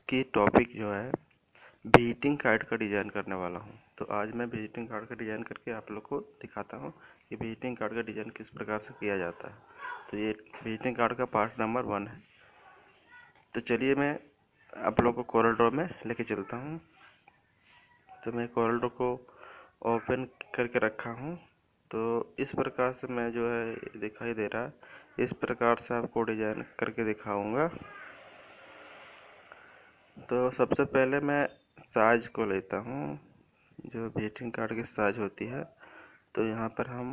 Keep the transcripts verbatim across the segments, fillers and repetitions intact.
की टॉपिक जो है विजिटिंग कार्ड का डिज़ाइन करने वाला हूँ। तो आज मैं विजिटिंग कार्ड का डिज़ाइन करके आप लोग को दिखाता हूँ कि विजिटिंग कार्ड का डिज़ाइन किस प्रकार से किया जाता है। तो ये विजिटिंग कार्ड का पार्ट नंबर वन है। तो चलिए मैं आप लोग को कोरल ड्रॉ में लेके चलता हूँ। तो मैं कोरल ड्रॉ को ओपन करके रखा हूँ। तो इस प्रकार से मैं जो है दिखाई दे रहा है, इस प्रकार से आपको डिज़ाइन करके दिखाऊंगा। तो सबसे पहले मैं साइज को लेता हूँ, जो विजिटिंग कार्ड की साइज होती है। तो यहाँ पर हम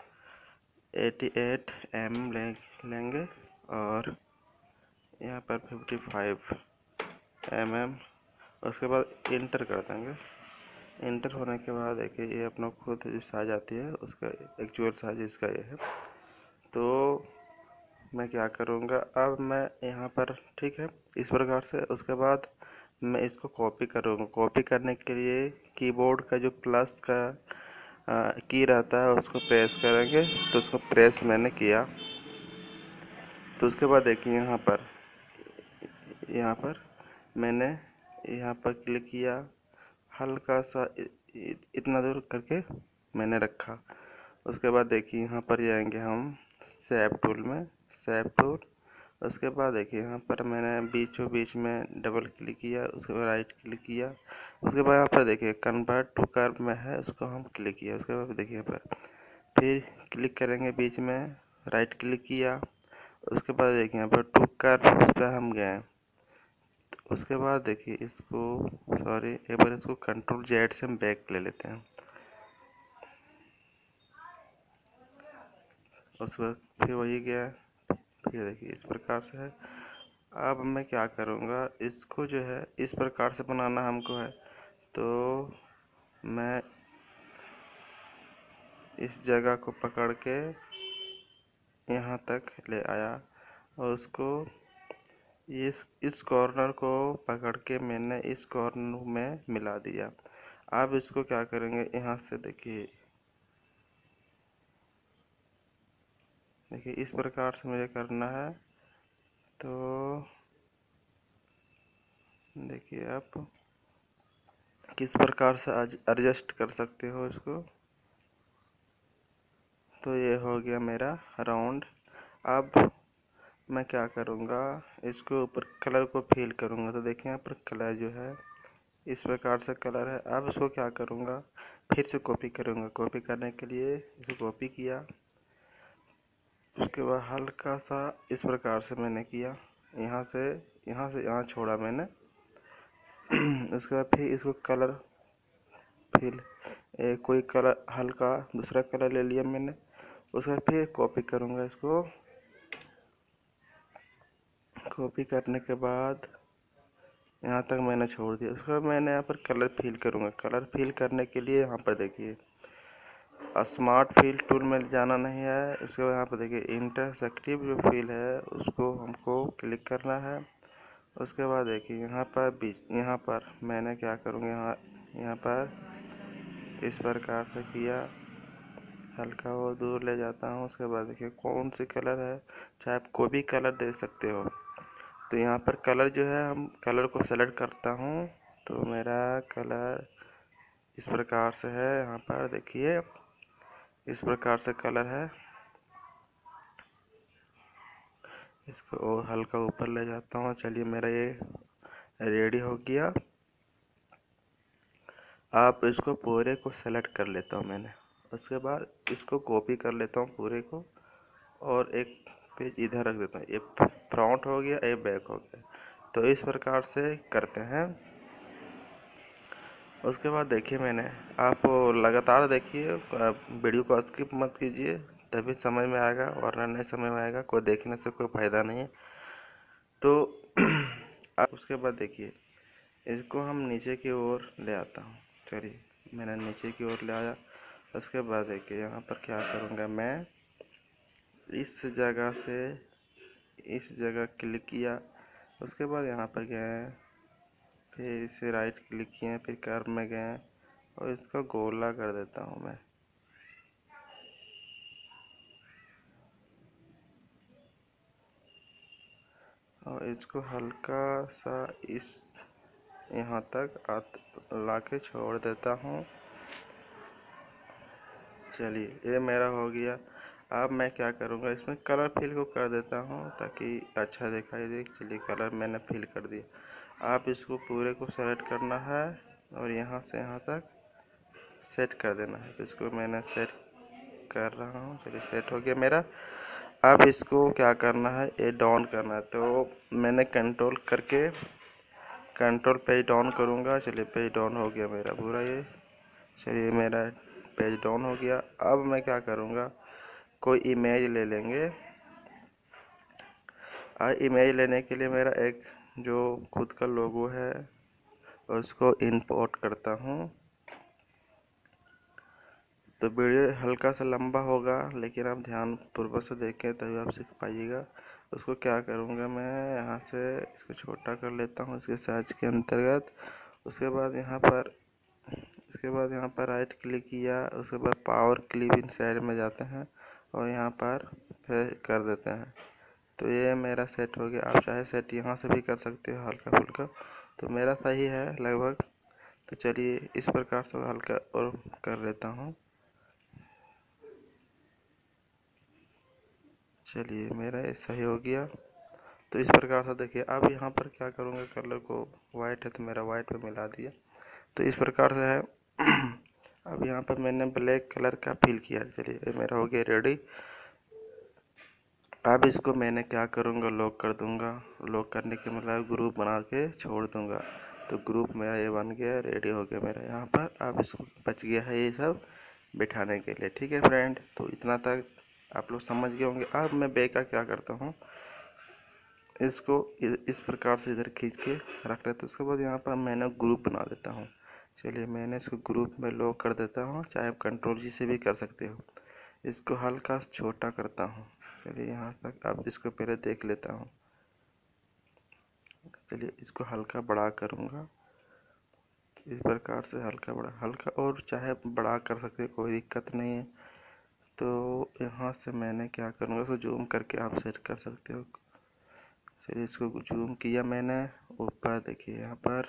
अठासी एम एम ले, लेंगे और यहाँ पर पचपन एम एम। उसके बाद इंटर कर देंगे। इंटर होने के बाद देखिए ये अपना खुद जो साइज आती है उसका एक्चुअल साइज इसका ये है। तो मैं क्या करूँगा, अब मैं यहाँ पर ठीक है इस प्रकार से। उसके बाद मैं इसको कॉपी करूँगा। कॉपी करने के लिए कीबोर्ड का जो प्लस का की रहता है उसको प्रेस करेंगे। तो उसको प्रेस मैंने किया। तो उसके बाद देखिए यहाँ पर यहाँ पर मैंने यहाँ पर क्लिक किया, हल्का सा इतना दूर करके मैंने रखा। उसके बाद देखिए यहाँ पर जाएंगे हम शेप टूल में, शेप टूल। उसके बाद देखिए यहाँ पर मैंने बीचों बीच में डबल क्लिक किया, उसके बाद राइट क्लिक किया। उसके बाद यहाँ पर देखिए कन्वर्ट टू कर्व में है, उसको हम क्लिक किया। उसके बाद देखिए यहाँ पर फिर क्लिक करेंगे, बीच में राइट क्लिक किया। उसके बाद देखिए यहाँ पर टू कर्व, उस पर हम गए। उसके बाद देखिए इसको सॉरी एक बार इसको कंट्रोल जेड से हम बैक ले लेते हैं। उसके बाद फिर वही गया, फिर देखिए इस प्रकार से है। अब मैं क्या करूँगा, इसको जो है इस प्रकार से बनाना हमको है। तो मैं इस जगह को पकड़ के यहाँ तक ले आया और उसको इस इस कॉर्नर को पकड़ के मैंने इस कॉर्नर में मिला दिया। अब इसको क्या करेंगे, यहाँ से देखिए देखिए इस प्रकार से मुझे करना है। तो देखिए आप किस प्रकार से एडजस्ट कर सकते हो इसको। तो ये हो गया मेरा राउंड। अब मैं क्या करूँगा, इसको ऊपर कलर को फिल करूँगा। तो देखिए यहाँ पर कलर जो है इस प्रकार से कलर है। अब इसको क्या करूँगा, फिर से कॉपी करूँगा। कॉपी करने के लिए इसको कॉपी किया, उसके बाद हल्का सा इस प्रकार से मैंने किया, यहाँ से यहाँ से यहाँ छोड़ा मैंने। उसके बाद फिर इसको कलर फिल ए, कोई कलर हल्का दूसरा कलर ले लिया मैंने। उसके बाद फिर कॉपी करूँगा। इसको कॉपी करने के बाद यहाँ तक मैंने छोड़ दिया। उसके बाद मैंने यहाँ पर कलर फिल करूँगा। कलर फिल करने के लिए यहाँ पर देखिए स्मार्ट फिल टूल में जाना नहीं है। उसके बाद यहाँ पर देखिए इंटरसेक्टिव जो फिल है उसको हमको क्लिक करना है। उसके बाद देखिए यहाँ पर भी यहाँ पर मैंने क्या करूँगा, यहाँ यहाँ पर इस प्रकार से किया, हल्का वो दूर ले जाता हूँ। उसके बाद देखिए कौन सी कलर है, चाहे आप कोई भी कलर दे सकते हो। तो यहाँ पर कलर जो है हम कलर को सेलेक्ट करता हूँ। तो मेरा कलर इस प्रकार से है, यहाँ पर देखिए इस प्रकार से कलर है। इसको और हल्का ऊपर ले जाता हूँ। चलिए मेरा ये रेडी हो गया। आप इसको पूरे को सेलेक्ट कर लेता हूँ मैंने। उसके बाद इसको कॉपी कर लेता हूँ पूरे को और एक पेज इधर रख देता हूँ। ये फ्रंट हो गया, ये बैक हो गया। तो इस प्रकार से करते हैं। उसके बाद देखिए मैंने आप लगातार देखिए, वीडियो को स्किप मत कीजिए, तभी समझ में आएगा, वरना नहीं समझ में आएगा। कोई देखने से कोई फ़ायदा नहीं है। तो आप उसके बाद देखिए इसको हम नीचे की ओर ले आता हूँ। चलिए मैंने नीचे की ओर ले आया। उसके बाद देखिए यहाँ पर क्या करूँगा, मैं इस जगह से इस जगह क्लिक किया। उसके बाद यहाँ पर गए, फिर इसे राइट क्लिक किए, फिर कर्व में गए और इसका गोला कर देता हूँ मैं। और इसको हल्का सा इस यहाँ तक ला के छोड़ देता हूँ। चलिए ये मेरा हो गया। अब मैं क्या करूँगा, इसमें कलर फिल को कर देता हूँ ताकि अच्छा दिखाई दे। चलिए कलर मैंने फिल कर दिया। आप इसको पूरे को सेलेक्ट करना है और यहाँ से यहाँ तक सेट कर देना है। तो इसको मैंने सेट कर रहा हूँ। चलिए सेट हो गया मेरा। अब इसको क्या करना है, ये डाउन करना है। तो मैंने कंट्रोल करके कंट्रोल पेज डाउन करूँगा। चलिए पेज डाउन हो गया मेरा पूरा ये। चलिए मेरा पेज डाउन हो गया। अब मैं क्या करूँगा, कोई इमेज ले लेंगे। और इमेज लेने के लिए मेरा एक जो खुद का लोगो है उसको इंपोर्ट करता हूँ। तो वीडियो हल्का सा लंबा होगा, लेकिन आप ध्यानपूर्वक से देखें तभी आप सीख पाइएगा। उसको क्या करूँगा, मैं यहाँ से इसको छोटा कर लेता हूँ इसके साइज के अंतर्गत। उसके बाद यहाँ पर उसके बाद यहाँ पर राइट क्लिक किया। उसके बाद पावर क्लिप इन साइड में जाते हैं और यहाँ पर फिर कर देते हैं। तो ये मेरा सेट हो गया। आप चाहे सेट यहाँ से भी कर सकते हो हल्का फुल्का, तो मेरा सही है लगभग। तो चलिए इस प्रकार से हल्का और कर लेता हूँ। चलिए मेरा ये सही हो गया। तो इस प्रकार से देखिए। अब यहाँ पर क्या करूँगा, कलर को वाइट है तो मेरा वाइट पे मिला दिया। तो इस प्रकार से है। अब यहाँ पर मैंने ब्लैक कलर का फिल किया। चलिए ये मेरा हो गया रेडी। अब इसको मैंने क्या करूँगा, लॉक कर दूँगा। लॉक करने के मतलब ग्रुप बना के छोड़ दूँगा। तो ग्रुप मेरा ये बन गया, रेडी हो गया मेरा यहाँ पर। अब इसको बच गया है ये सब बिठाने के लिए। ठीक है फ्रेंड, तो इतना तक आप लोग समझ गए होंगे। अब मैं बैक का क्या करता हूँ, इसको इस प्रकार से इधर खींच के रख लेता हूँ। उसके बाद यहाँ पर मैंने ग्रुप बना देता हूँ। चलिए मैंने इसको ग्रुप में लॉक कर देता हूँ। चाहे आप कंट्रोल जी से भी कर सकते हो। इसको हल्का सा छोटा करता हूँ। चलिए यहाँ तक। अब इसको पहले देख लेता हूँ। चलिए इसको हल्का बड़ा करूँगा। इस प्रकार से हल्का बड़ा हल्का और चाहे बड़ा कर सकते हो, कोई दिक्कत नहीं है। तो यहाँ से मैंने क्या करूँगा, इसको जूम करके आप सेट कर सकते हो। चलिए इसको जूम किया मैंने ऊपर, देखिए यहाँ पर।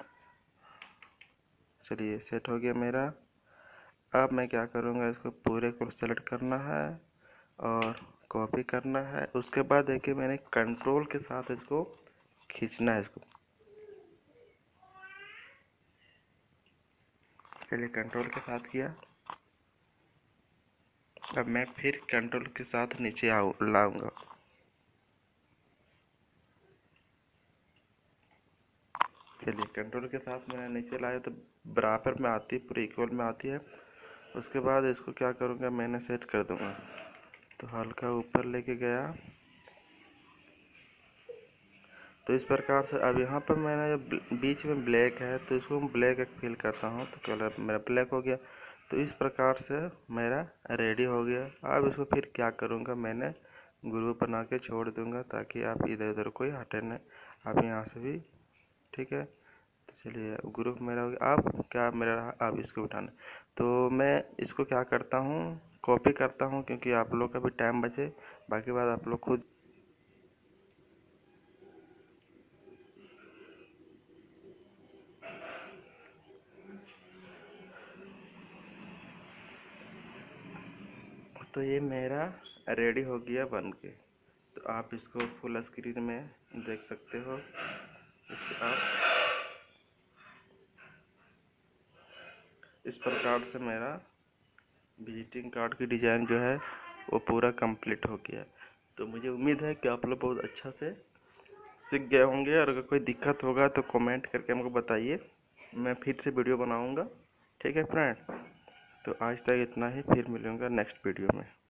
चलिए सेट हो गया मेरा। अब मैं क्या करूँगा, इसको पूरे को सेलेक्ट करना है और कॉपी करना है। उसके बाद देखिए मैंने कंट्रोल के साथ इसको खींचना है इसको। पहले कंट्रोल के साथ किया। अब मैं फिर कंट्रोल के साथ नीचे आऊ लाऊंगा। चलिए कंट्रोल के साथ मैंने नीचे लाया तो बराबर में आती है, पूरी इक्वल में आती है। उसके बाद इसको क्या करूँगा, मैंने सेट कर दूँगा। तो हल्का ऊपर लेके गया। तो इस प्रकार से अब यहाँ पर मैंने जो बीच में ब्लैक है तो इसको ब्लैक एक फिल करता हूँ तो कलर मेरा ब्लैक हो गया। तो इस प्रकार से मेरा रेडी हो गया। अब इसको फिर क्या करूँगा, मैंने ग्रुप बना के छोड़ दूँगा ताकि आप इधर उधर कोई हटे नहीं। आप यहाँ से भी ठीक है। तो चलिए ग्रुप मेरा हो गया। अब क्या मेरा रहा, अब इसको उठाना। तो मैं इसको क्या करता हूँ, कॉपी करता हूँ क्योंकि आप लोग का भी टाइम बचे। बाकी बात आप लोग खुद। तो ये मेरा रेडी हो गया बन के। तो आप इसको फुल स्क्रीन में देख सकते हो। इसके आप इस प्रकार से मेरा विजिटिंग कार्ड की डिज़ाइन जो है वो पूरा कंप्लीट हो गया। तो मुझे उम्मीद है कि आप लोग बहुत अच्छा से सीख गए होंगे। और अगर कोई दिक्कत होगा तो कमेंट करके हमको बताइए, मैं फिर से वीडियो बनाऊंगा। ठीक है फ्रेंड, तो आज तक इतना ही। फिर मिलूँगा नेक्स्ट वीडियो में।